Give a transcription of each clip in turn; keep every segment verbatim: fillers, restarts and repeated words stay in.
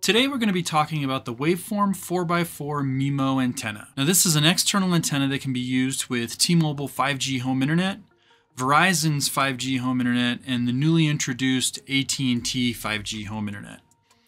Today we're going to be talking about the Waveform four by four MIMO antenna. Now this is an external antenna that can be used with T-Mobile five G home internet, Verizon's five G home internet, and the newly introduced A T and T five G home internet.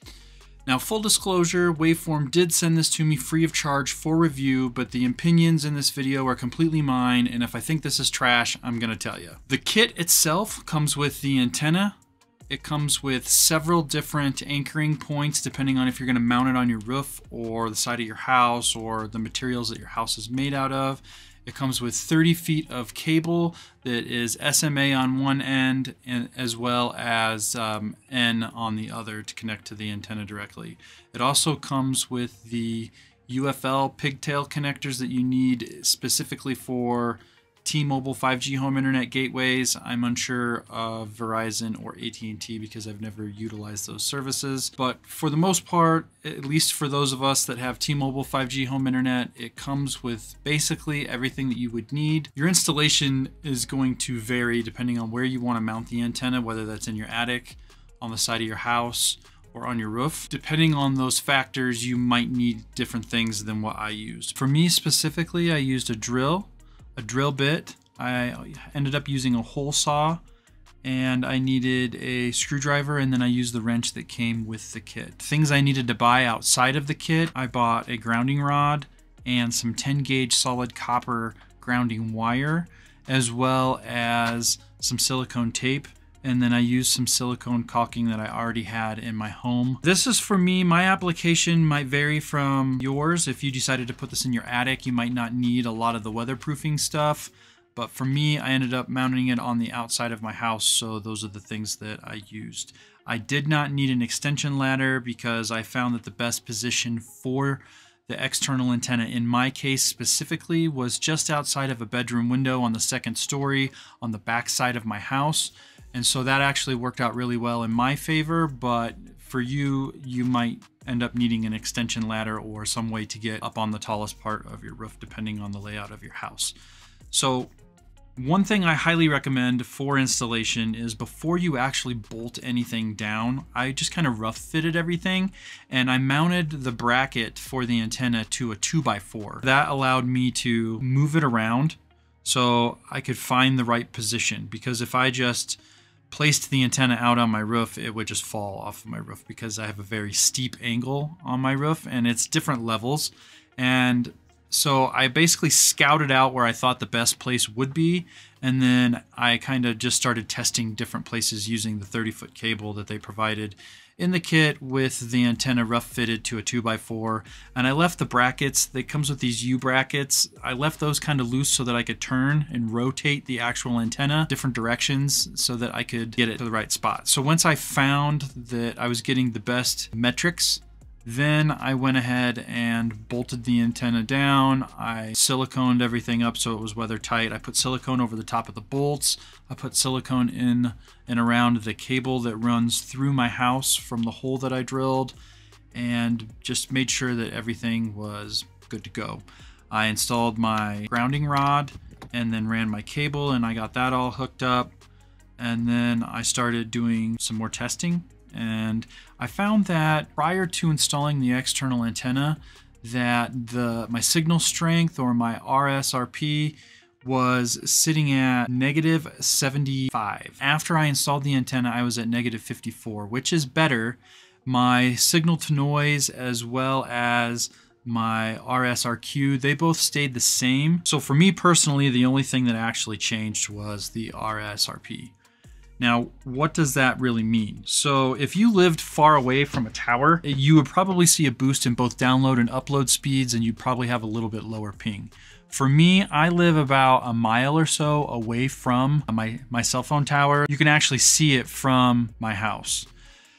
Now full disclosure, Waveform did send this to me free of charge for review, but the opinions in this video are completely mine, and if I think this is trash, I'm going to tell you. The kit itself comes with the antenna. It comes with several different anchoring points depending on if you're going to mount it on your roof or the side of your house or the materials that your house is made out of. It comes with thirty feet of cable that is S M A on one end and as well as um, N on the other to connect to the antenna directly. It also comes with the U F L pigtail connectors that you need specifically for T-Mobile five G home internet gateways. I'm unsure of Verizon or A T and T because I've never utilized those services. But for the most part, at least for those of us that have T-Mobile five G home internet, it comes with basically everything that you would need. Your installation is going to vary depending on where you want to mount the antenna, whether that's in your attic, on the side of your house, or on your roof. Depending on those factors, you might need different things than what I used. For me specifically, I used a drill, a drill bit. I ended up using a hole saw, and I needed a screwdriver, and then I used the wrench that came with the kit. Things I needed to buy outside of the kit, I bought a grounding rod and some ten gauge solid copper grounding wire, as well as some silicone tape. And then I used some silicone caulking that I already had in my home. This is for me. My application might vary from yours. If you decided to put this in your attic, you might not need a lot of the weatherproofing stuff. But for me, I ended up mounting it on the outside of my house, so those are the things that I used. I did not need an extension ladder because I found that the best position for the external antenna in my case specifically was just outside of a bedroom window on the second story on the back side of my house. And so that actually worked out really well in my favor, but for you, you might end up needing an extension ladder or some way to get up on the tallest part of your roof, depending on the layout of your house. So one thing I highly recommend for installation is before you actually bolt anything down, I just kind of rough fitted everything, and I mounted the bracket for the antenna to a two by four. That allowed me to move it around so I could find the right position, because if I just placed the antenna out on my roof, it would just fall off of my roof because I have a very steep angle on my roof and it's different levels. And so I basically scouted out where I thought the best place would be, and then I kind of just started testing different places using the thirty foot cable that they provided in the kit with the antenna rough fitted to a two by four. And I left the brackets that comes with these U brackets. I left those kind of loose so that I could turn and rotate the actual antenna different directions so that I could get it to the right spot. So once I found that I was getting the best metrics, then I went ahead and bolted the antenna down. I siliconed everything up so it was weather tight. I put silicone over the top of the bolts. I put silicone in and around the cable that runs through my house from the hole that I drilled, and just made sure that everything was good to go. I installed my grounding rod and then ran my cable, and I got that all hooked up. And then I started doing some more testing. And I found that prior to installing the external antenna, that the my signal strength or my R S R P was sitting at negative seventy-five. After I installed the antenna, I was at negative fifty-four, which is better. My signal to noise as well as my R S R Q, they both stayed the same. So for me personally, the only thing that actually changed was the R S R P. Now, what does that really mean? So if you lived far away from a tower, you would probably see a boost in both download and upload speeds, and you'd probably have a little bit lower ping. For me, I live about a mile or so away from my, my cell phone tower. You can actually see it from my house.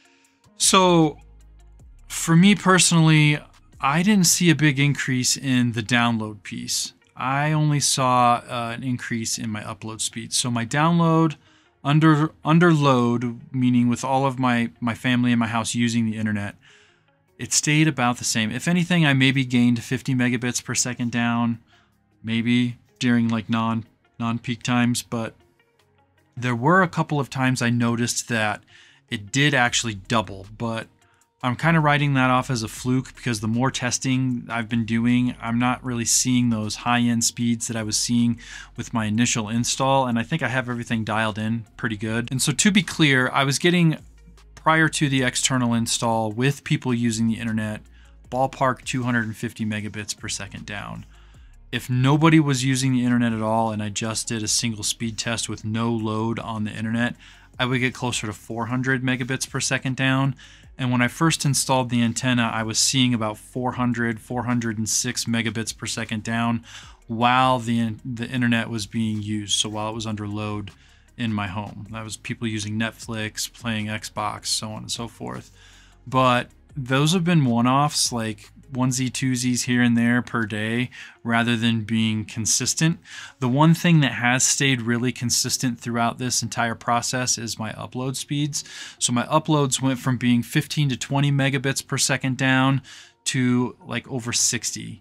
So for me personally, I didn't see a big increase in the download piece. I only saw uh, an increase in my upload speed. So my download, Under under load, meaning with all of my, my family in my house using the internet, it stayed about the same. If anything, I maybe gained fifty megabits per second down, maybe during like non, non-peak times, but there were a couple of times I noticed that it did actually double, but I'm kind of writing that off as a fluke because the more testing I've been doing, I'm not really seeing those high-end speeds that I was seeing with my initial install, and I think I have everything dialed in pretty good. And so to be clear, I was getting, prior to the external install with people using the internet, ballpark two hundred fifty megabits per second down. If nobody was using the internet at all and I just did a single speed test with no load on the internet, I would get closer to four hundred megabits per second down. And when I first installed the antenna, I was seeing about four hundred, four hundred six megabits per second down while the, the internet was being used. So while it was under load in my home. That was people using Netflix, playing Xbox, so on and so forth. But those have been one-offs, like onesie twosies here and there per day, rather than being consistent. The one thing that has stayed really consistent throughout this entire process is my upload speeds. So my uploads went from being fifteen to twenty megabits per second down to like over sixty.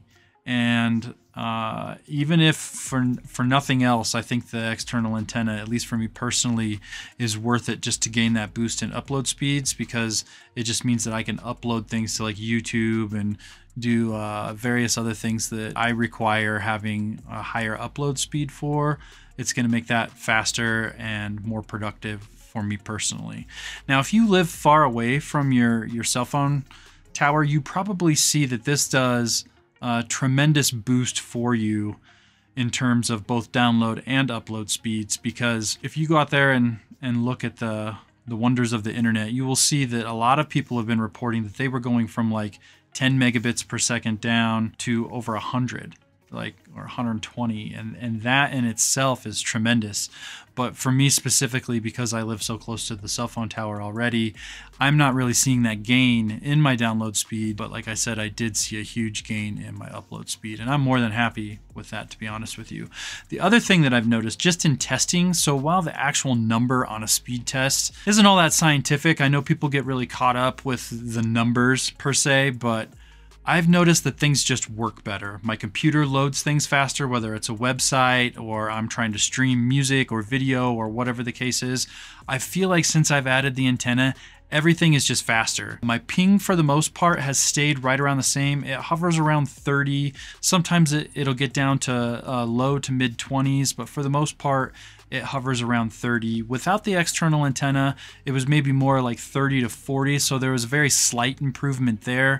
And uh, even if for, for nothing else, I think the external antenna, at least for me personally, is worth it just to gain that boost in upload speeds, because it just means that I can upload things to like YouTube and do uh, various other things that I require having a higher upload speed for. It's going to make that faster and more productive for me personally. Now, if you live far away from your, your cell phone tower, you probably see that this does a tremendous boost for you in terms of both download and upload speeds, because if you go out there and, and look at the, the wonders of the internet, you will see that a lot of people have been reporting that they were going from like ten megabits per second down to over one hundred, like, or one hundred twenty, and and that in itself is tremendous. But for me specifically, because I live so close to the cell phone tower already, I'm not really seeing that gain in my download speed. But like I said, I did see a huge gain in my upload speed, and I'm more than happy with that, to be honest with you. The other thing that I've noticed just in testing, so while the actual number on a speed test isn't all that scientific, I know people get really caught up with the numbers per se, but I've noticed that things just work better. My computer loads things faster, whether it's a website or I'm trying to stream music or video or whatever the case is. I feel like since I've added the antenna, everything is just faster. My ping, for the most part, has stayed right around the same. It hovers around thirty. Sometimes it, it'll get down to uh, low to mid twenties, but for the most part, it hovers around thirty. Without the external antenna, it was maybe more like thirty to forty, so there was a very slight improvement there.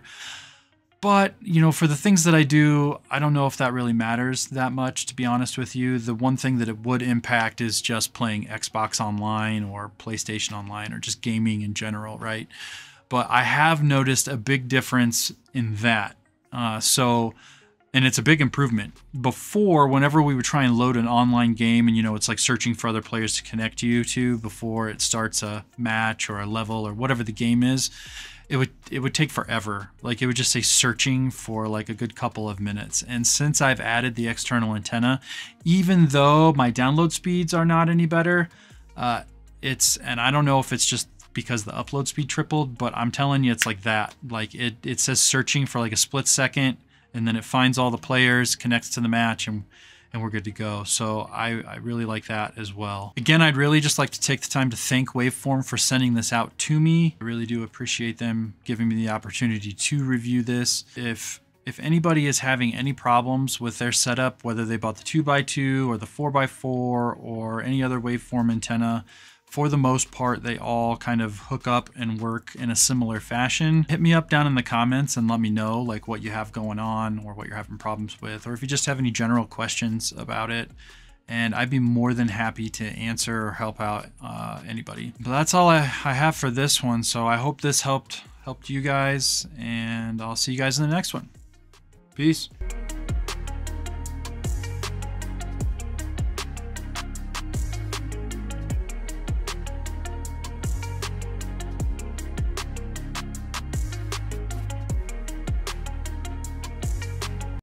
But, you know, for the things that I do, I don't know if that really matters that much, to be honest with you. The one thing that it would impact is just playing Xbox Online or PlayStation Online or just gaming in general, right? But I have noticed a big difference in that. Uh, so, and it's a big improvement. Before, whenever we would try and load an online game, and, you know, it's like searching for other players to connect you to before it starts a match or a level or whatever the game is, it would it would take forever. Like, it would just say searching for like a good couple of minutes. And since I've added the external antenna, even though my download speeds are not any better, uh, it's, and I don't know if it's just because the upload speed tripled, but I'm telling you, it's like that. Like, it, it says searching for like a split second, and then it finds all the players, connects to the match, and and we're good to go. So I, I really like that as well. Again, I'd really just like to take the time to thank Waveform for sending this out to me. I really do appreciate them giving me the opportunity to review this. If if anybody is having any problems with their setup, whether they bought the two by two or the four by four or any other Waveform antenna, for the most part, they all kind of hook up and work in a similar fashion. Hit me up down in the comments and let me know like what you have going on or what you're having problems with, or if you just have any general questions about it. And I'd be more than happy to answer or help out uh, anybody. But that's all I, I have for this one. So I hope this helped helped you guys, and I'll see you guys in the next one. Peace.